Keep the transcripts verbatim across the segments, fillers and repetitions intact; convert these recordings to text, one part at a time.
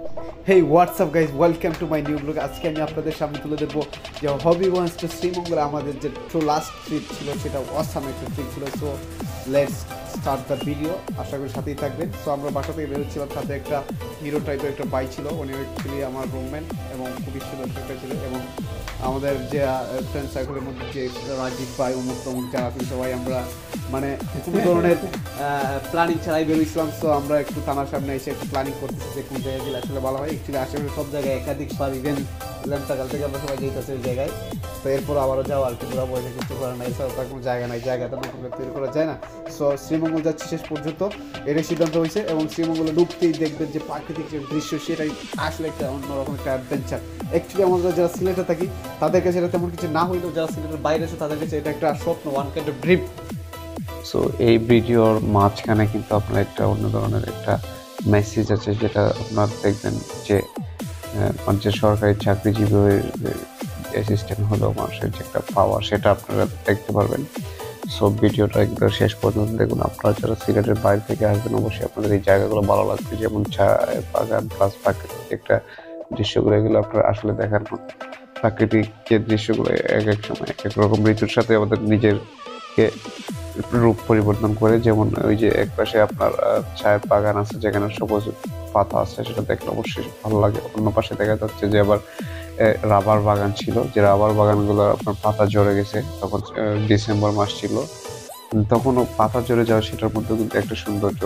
Hey, what's up guys? Welcome to my new vlog. আজকে আমি আপনাদের সামনে তুলে ধরবো যে হবিগঞ্জ টু শ্রীমঙ্গল আমাদের যে ট্রু লাস্ট ট্রিপ ছিল সেটা অসাম একটা ট্রিপ ছিল। So let's start the video. আশা করি সাথেই থাকবেন। সো আমরা বাসা থেকে বেরোচ্ছিলাম, সাথে একটা হিরো টাইপের একটা বাইক ছিল, উনি অ্যাকচুয়ালি আমার রুমমেট এবং খুবই সুন্দর একটা ছিল। এবং আমাদের যে ফ্রেন্ড সার্কেলের মধ্যে যে রাজীব ভাই অমুক তমুক যারা আছে সবাই আমরা মানে কোনো ধরনের প্ল্যানিং ছাড়াই বেরোইছিলাম। সো আমরা একটু থানার সামনে এসে একটু প্ল্যানিং করতেছি যে কোন জায়গায় গেলে আসলে ভালো হয়। অ্যাকচুয়ালি আশেপাশে সব জায়গায় একাধিক বার ইভেন ল্যান্টাকাল থেকে আমরা সবাই যেতেছি ওই জায়গায়। তো এরপর আবারও যাওয়া আর কি পুরো বইটা কিছু করার নাই, এছাড়াও তার কোনো জায়গা নাই, জায়গাটা নতুন করে তৈরি করা যায় না। সো শ্রীমঙ্গল যাচ্ছি শেষ পর্যন্ত, এটাই সিদ্ধান্ত হয়েছে। এবং শ্রীমঙ্গলে ঢুকতেই দেখবেন যে প্রাকৃতিক যে দৃশ্য সেটাই আসলে একটা অন্যরকম একটা অ্যাডভেঞ্চার। অ্যাকচুয়ালি আমরা যারা সিলেটে থাকি তাদের কাছে এটা তেমন কিছু না হইলেও যারা সিলেটের বাইরে আছে তাদের কাছে এটা একটা স্বপ্ন, one kind of dream. So এই ভিডিওর মাঝখানে কিন্তু আপনার একটা অন্য ধরনের একটা মেসেজ আছে, যেটা আপনার দেখবেন যে মানুষের সরকারি চাকরিজীবী অ্যাসিস্ট্যান্ট হলেও মানুষের যে একটা পাওয়ার সেটা আপনারা দেখতে পারবেন। সো ভিডিওটা একদম শেষ পর্যন্ত দেখুন। আপনারা যারা সিলেটের বাইরে থেকে আসবেন অবশ্যই আপনাদের এই জায়গাগুলো ভালো লাগবে, যেমন চা বাগান প্লাস প্রাকৃতিক একটা দৃশ্যগুলো, এগুলো আপনারা আসলে দেখার মতো। প্রাকৃতিক যে দৃশ্যগুলো এক এক সময় এক এক রকম ঋতুর সাথে আমাদের নিজেরকে রূপ পরিবর্তন করে। যেমন ওই যে এক পাশে আপনার চায়ের বাগান আছে যেখানে সবুজ পাতা আছে, সেটা দেখলে অবশ্যই ভালো লাগে। অন্য পাশে দেখা যাচ্ছে যে আবার রাবার বাগান ছিল, যে রাবার বাগানগুলো আপনার পাতা ঝরে গেছে। তখন ডিসেম্বর মাস ছিল, তখনও পাতা ঝরে যাওয়া সেটার মধ্যে কিন্তু একটা সৌন্দর্য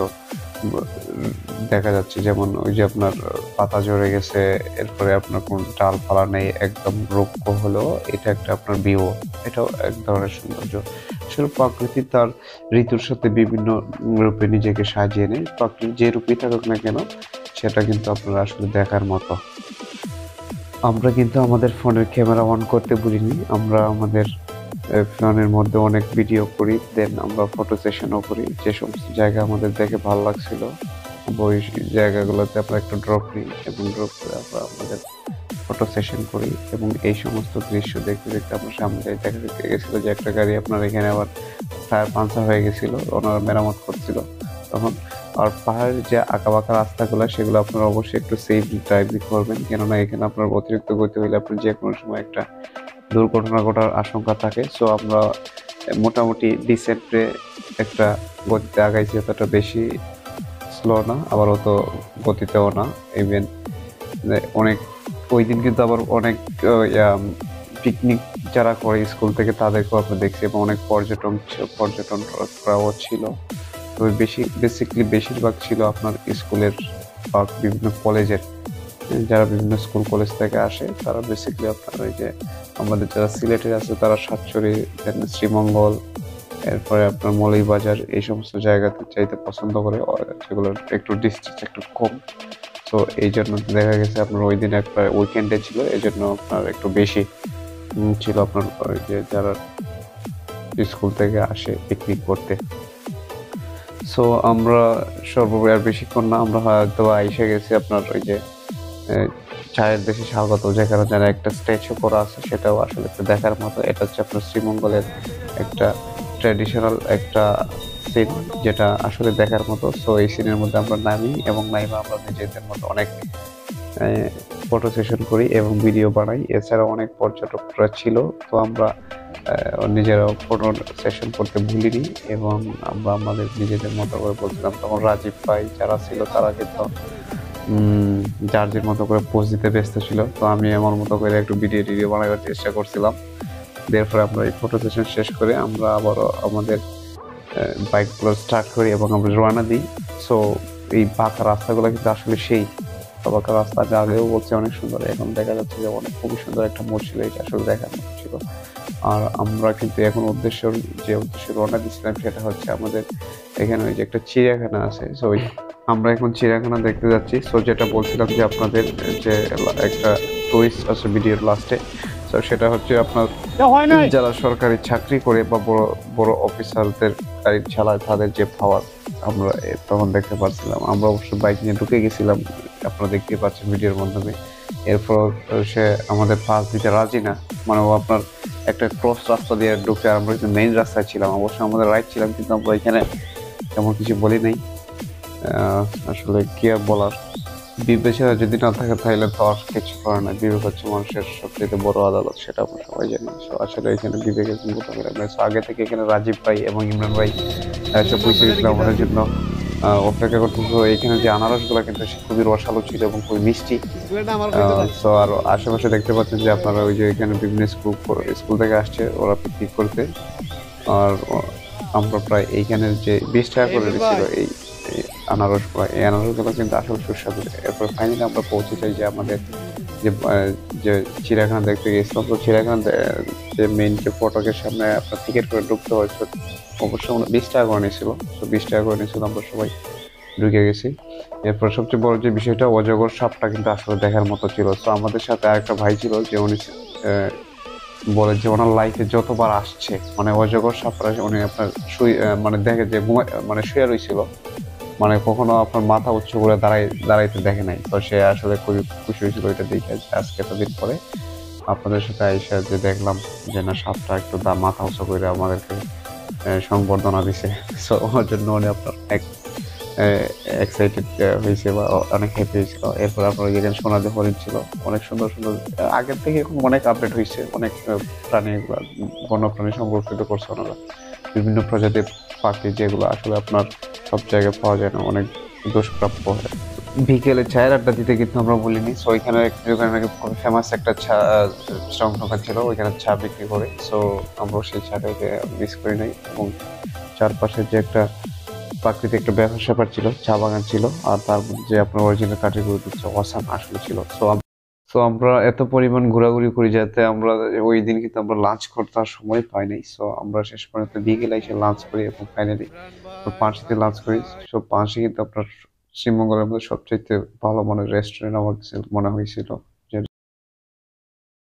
দেখা যাচ্ছে। যেমন ওই যে আপনার পাতা ঝরে গেছে, এরপরে আপনার কোনো ডালপালা নেই, একদম রুক্ষ হলো, এটা একটা আপনার ভিউ, এটাও এক ধরনের সৌন্দর্য। আসলে প্রকৃতি তার ঋতুর সাথে বিভিন্ন রূপে নিজেকে সাজিয়ে নেয়। প্রকৃতি যে রূপেই থাকুক না কেন সেটা কিন্তু আপনারা আসলে দেখার মতো। আমরা কিন্তু আমাদের ফোনের ক্যামেরা অন করতে ভুলিনি, আমরা আমাদের ফোনের মধ্যে অনেক ভিডিও করি, দেন আমরা ফটো সেশনও করি। যে সমস্ত জায়গা আমাদের দেখে ভালো লাগছিল ওই জায়গাগুলোতে আমরা একটা ড্রপ নিই এবং ড্রপ করে আমরা আমাদের ফটো সেশন করি। এবং এই সমস্ত দৃশ্য দেখতে দেখতে আপনার সামনে দেখা দেখতে গেছিলো যে একটা গাড়ি আপনার এখানে আবার টায়ার পাঞ্চার হয়ে গেছিল, ওনারা মেরামত করছিল তখন। আর পাহাড়ের যে আঁকা বাঁকা রাস্তাগুলো সেগুলো আপনারা অবশ্যই একটু সেফ ড্রাইভিং করবেন, কেননা এখানে আপনার অতিরিক্ত গতি হইলে আপনার যে কোনো সময় একটা দুর্ঘটনা ঘটার আশঙ্কা থাকে। সো আমরা মোটামুটি ডিসেন্টে একটা গতিতে আগাইছি, অতটা বেশি স্লো না আবার অত গতিতেও না। ইভেন অনেক ওই দিন কিন্তু আবার অনেক পিকনিক যারা করে স্কুল থেকে তাদেরকেও আমরা দেখছি, এবং অনেক পর্যটন পর্যটনরাও ছিল। তবে বেশি বেসিকলি বেশিরভাগ ছিল আপনার স্কুলের বা বিভিন্ন কলেজের, যারা বিভিন্ন স্কুল কলেজ থেকে আসে তারা বেসিকলি আপনার ওই যে আমাদের যারা সিলেটের আছে তারা সাতচুরি, শ্রীমঙ্গল, এরপরে আপনার মৌলভীবাজার এই সমস্ত জায়গাতে চাইতে পছন্দ করে, যেগুলো একটু ডিস্টেন্স একটু কম। তো এই জন্য দেখা গেছে আপনার ওই দিন একটা উইকেন্ডে ছিল, এই জন্য আপনার একটু বেশি ছিল আপনার ওই যে যারা স্কুল থেকে আসে পিকনিক করতে। সো আমরা সর্বোপরি আর বেশিক্ষণ না, আমরা হয়তো এসে গেছি আপনার ওই যে চায়ের দেশে স্বাগত, যেখানে যেন একটা স্ট্যাচু করা আছে, সেটাও আসলে একটু দেখার মতো। এটা হচ্ছে আপনার শ্রীমঙ্গলের একটা ট্র্যাডিশনাল একটা সিন, যেটা আসলে দেখার মতো। সো এই সিনের মধ্যে আমরা নামি এবং নাইমা আমরা নিজেদের মতো অনেক ফটো সেশন করি এবং ভিডিও বানাই। এছাড়াও অনেক পর্যটকরা ছিল, তো আমরা নিজেরা ফটো সেশন করতে ভুলিনি এবং আমরা আমাদের নিজেদের মতো করে বলছিলাম। তখন রাজীব ভাই যারা ছিল তারা কিন্তু যার যার মতো করে পোজ দিতে ব্যস্ত ছিল, তো আমি আমার মতো করে একটু ভিডিও টিডিও বানাবার চেষ্টা করছিলাম। এরপরে আমরা এই ফটো সেশন শেষ করে আমরা আবারও আমাদের বাইকগুলো স্টার্ট করি এবং আমরা রওনা দিই। সো এই পাকা রাস্তাগুলো কিন্তু আসলে সেই পাকা রাস্তা, আমি আগেও বলছি অনেক সুন্দর, এখন দেখা যাচ্ছে যে অনেক খুবই সুন্দর একটা মোড় ছিল, এটা আসলে দেখার মতো ছিল। আর আমরা কিন্তু এখন উদ্দেশ্য যে উদ্দেশ্যে রওনা দিচ্ছিলাম সেটা হচ্ছে আমাদের এখানে ওই যে একটা চিড়িয়াখানা আছে, সো আমরা এখন চিড়িয়াখানা দেখতে যাচ্ছি। সো যেটা বলছিলাম যে আপনাদের যে একটা টুইস্ট আছে ভিডিওর লাস্টে, সো সেটা হচ্ছে আপনার যারা সরকারি চাকরি করে বা বড় বড় অফিসারদের গাড়ি চালায় তাদের যে পাওয়ার আমরা তখন দেখতে পাচ্ছিলাম। আমরা অবশ্য বাইক নিয়ে ঢুকে গেছিলাম, আপনারা দেখতে পাচ্ছেন ভিডিওর মাধ্যমে। এরপর সে আমাদের পাস দিতে রাজি না, মানে ও আপনার একটা ক্রস রাস্তা দিয়ে ঢুকে, আমরা কিন্তু মেইন রাস্তায় ছিলাম, অবশ্য আমাদের রাইট ছিলাম, কিন্তু আমরা এখানে তেমন কিছু বলি নাই। আসলে কি আর বলার, বিবেচনা যদি না থাকে তাহলে তো আর কিছু করার নাই। বিবেক হচ্ছে মানুষের সবচেয়ে বড় আদালত, সেটা আমরা সবাই জানি। সো আসলে এখানে বিবেকের কোনো কথা বলে না। সো আগে থেকে এখানে রাজীব ভাই এবং ইমরান ভাই আহ, সব পয়সা গেছিল আমাদের জন্য আহ, অপেক্ষা করতেছে। তো এখানে যে আনারসগুলো কিন্তু সে খুবই রসালো ছিল এবং খুবই মিষ্টি। সো আর আশেপাশে দেখতে পাচ্ছেন যে আপনারা ওই যে এখানে বিভিন্ন স্কুল স্কুল থেকে আসছে ওরা পিকনিক করতে। আর ও- আমরা প্রায় এইখানের যে বিশ টাকা করে দিয়েছিল এই এই আনারসগুলো, এই আনারসগুলো কিন্তু আসলে সুস্বাদু। এরপর ফাইনালি আমরা পৌঁছে যাই যে আমাদের যে আহ, যে চিড়িয়াখানা দেখতে গেছিলাম। তো চিড়িয়াখানা দে- যে মেইন যে ফটকের সামনে আপনার টিকিট করে ঢুকতে হয়েছে, অবশ্যই আমরা বিশ টাকা করে নিয়েছিল। তো বিশ টাকা করে নিয়েছিল, আমরা সবাই ঢুকে গেছি। এরপর সবচেয়ে বড় যে বিষয়টা, অজগর সাপটা কিন্তু আসলে দেখার মতো ছিল। তো আমাদের সাথে আরেকটা ভাই ছিল যে উনি আহ, বলে যে ওনার লাইফে যতবার আসছে মানে অজগর সাপটা উনি আপনার শুয়ে আহ, মানে দেখে যে ঘুমায় মানে শুয়ে রয়েছিল, মানে কখনো আপনার মাথা উঁচু করে দাঁড়াই দাঁড়াইতে দেখে নাই। তো সে আসলে খুবই খুশি হয়েছিল এটা দেখে যে আজকে এতদিন পরে আপনাদের সাথে আইসা যে দেখলাম যে না সাপটা একটু দা মাথা উঁচু করে আমাদেরকে আহ, সংবর্ধনা দিছে। সো ওর জন্য উনি আপনার এক এক্সাইটেড হয়েছে বা অনেক হ্যাপি হয়েছিল। এরপর আপনার যেখানে সোনালি হরিণ ছিল, অনেক সুন্দর সুন্দর আহ, আগের থেকে এখন অনেক আপডেট হয়েছে, অনেক আহ, প্রাণী এগুলা বন্যপ্রাণী সংরক্ষিত করছে ওনারা। বিভিন্ন প্রজাতির পাখি যেগুলো আসলে আপনার সব জায়গায় পাওয়া যায় না, অনেক দুষ্প্রাপ্য হয়। বিকেলে চায়ের আড্ডা দিতে কিন্তু আমরা বলিনি। সো ওইখানে ওখানে খুব ফেমাস একটা চা স্ট্রং দোকান ছিল, ওইখানে চা বিক্রি করে। সো আমরা সেই চাটাকে মিস করি নাই। এবং চারপাশে যে একটা প্রাকৃতিক একটা ব্যাপার স্যাপার ছিল, চা বাগান ছিল, আর তার মধ্যে যে আপনার অরিজিনাল কাঠেরগুলো দিচ্ছে অসাম আসলে ছিল। সো সো আমরা এত পরিমাণ ঘোরাঘুরি করি যাতে আমরা ওই দিন কিন্তু আমরা লাঞ্চ করতে আর সময় পাই নাই। সো আমরা শেষ পর্যন্ত বিকেলে এসে লাঞ্চ করি এবং ফাইনালি পাঁচশিতে লাঞ্চ করি। সো পাঁচশি কিন্তু আপনার শ্রীমঙ্গলের মধ্যে সবচেয়ে ভালো মানের রেস্টুরেন্ট আমার কাছে মনে হয়েছিল।